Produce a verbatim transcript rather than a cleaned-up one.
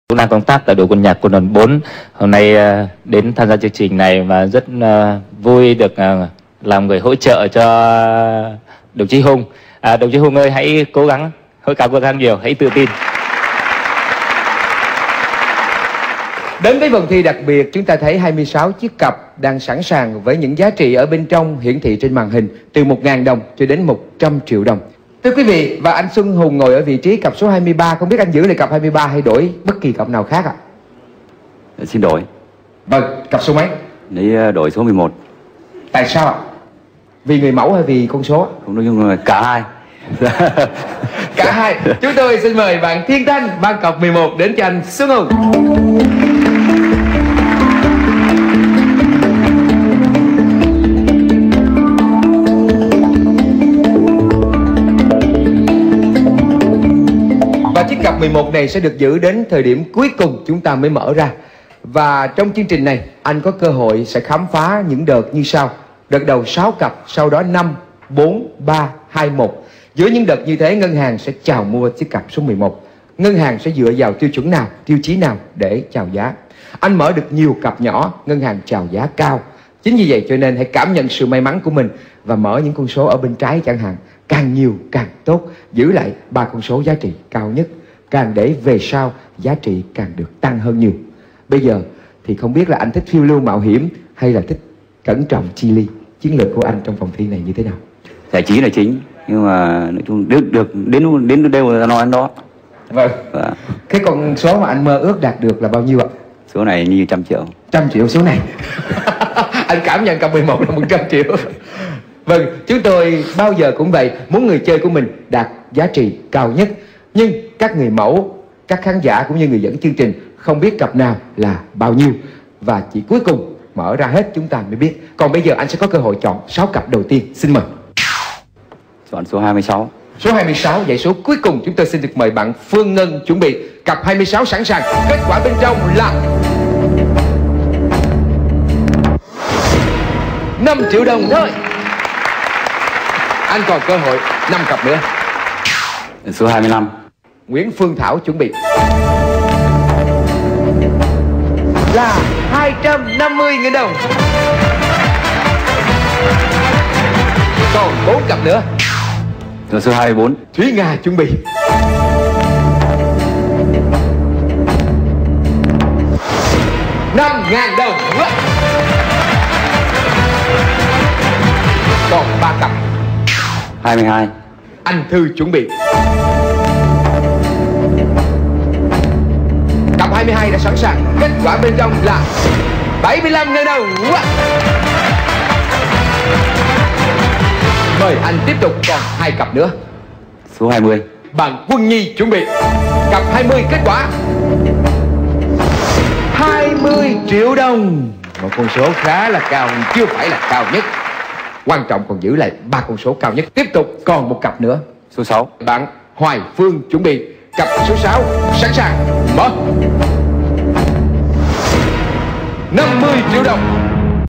cũng đang công tác tại đội quân nhạc quân đoàn bốn. Hôm nay uh, đến tham gia chương trình này và rất uh, vui được uh, làm người hỗ trợ cho đồng chí Hùng. À, đồng chí Hùng ơi, hãy cố gắng, hãy càng cố gắng nhiều, hãy tự tin. Đến với vòng thi đặc biệt, chúng ta thấy hai mươi sáu chiếc cặp đang sẵn sàng với những giá trị ở bên trong hiển thị trên màn hình từ một nghìn đồng cho đến một trăm triệu đồng. Thưa quý vị, và anh Xuân Hùng ngồi ở vị trí cặp số hai mươi ba, không biết anh giữ lại cặp hai mươi ba hay đổi bất kỳ cặp nào khác ạ? À? Xin đổi. Vâng, cặp số mấy? Lấy đổi số mười một. Tại sao ạ? Vì người mẫu hay vì con số? Không, nói chung là cả hai. Cả hai. Chúng tôi xin mời bạn Thiên Thanh mang cặp mười một đến cho anh Xuân Hùng. Và chiếc cặp mười một này sẽ được giữ đến thời điểm cuối cùng chúng ta mới mở ra. Và trong chương trình này, anh có cơ hội sẽ khám phá những đợt như sau. Đợt đầu sáu cặp, sau đó năm, bốn, ba, hai, một. Giữa những đợt như thế, ngân hàng sẽ chào mua chiếc cặp số mười một. Ngân hàng sẽ dựa vào tiêu chuẩn nào, tiêu chí nào để chào giá. Anh mở được nhiều cặp nhỏ, ngân hàng chào giá cao. Chính vì vậy cho nên hãy cảm nhận sự may mắn của mình và mở những con số ở bên trái chẳng hạn. Càng nhiều càng tốt, giữ lại ba con số giá trị cao nhất. Càng để về sau, giá trị càng được tăng hơn nhiều. Bây giờ thì không biết là anh thích phiêu lưu mạo hiểm hay là thích cẩn trọng chi ly. Chiến lược của anh trong phòng thi này như thế nào? Giải trí là chính, nhưng mà nói chung được, được đến đến đâu là nói anh đó. Vâng. Và cái con số mà anh mơ ước đạt được là bao nhiêu ạ? Số này như trăm triệu. Trăm triệu số này. Anh cảm nhận cặp mười một là một trăm triệu. Vâng, chúng tôi bao giờ cũng vậy, muốn người chơi của mình đạt giá trị cao nhất. Nhưng các người mẫu, các khán giả cũng như người dẫn chương trình không biết cặp nào là bao nhiêu. Và chỉ cuối cùng mở ra hết chúng ta mới biết. Còn bây giờ anh sẽ có cơ hội chọn sáu cặp đầu tiên. Xin mời. Chọn số hai mươi sáu. Số hai mươi sáu, dãy số cuối cùng. Chúng tôi xin được mời bạn Phương Ngân chuẩn bị. Cặp hai mươi sáu sẵn sàng. Kết quả bên trong là năm triệu đồng thôi. Anh còn cơ hội năm cặp nữa. Số hai mươi lăm. Nguyễn Phương Thảo chuẩn bị. Là hai trăm năm mươi nghìn đồng. Còn bốn cặp nữa. Rồi số hai mươi bốn. Thúy Nga chuẩn bị. năm ngàn đồng. Còn ba cặp. hai mươi hai. Anh Thư chuẩn bị. Cặp hai mươi hai đã sẵn sàng. Kết quả bên trong là bảy mươi lăm nghìn đồng. Mời anh tiếp tục, còn hai cặp nữa. Số hai mươi. Bạn Quân Nhi chuẩn bị. Cặp hai mươi, kết quả hai mươi triệu đồng. Một con số khá là cao nhưng chưa phải là cao nhất. Quan trọng còn giữ lại ba con số cao nhất. Tiếp tục còn một cặp nữa. Số sáu. Bạn Hoài Phương chuẩn bị. Cặp số sáu sẵn sàng. Mở. năm mươi triệu đồng.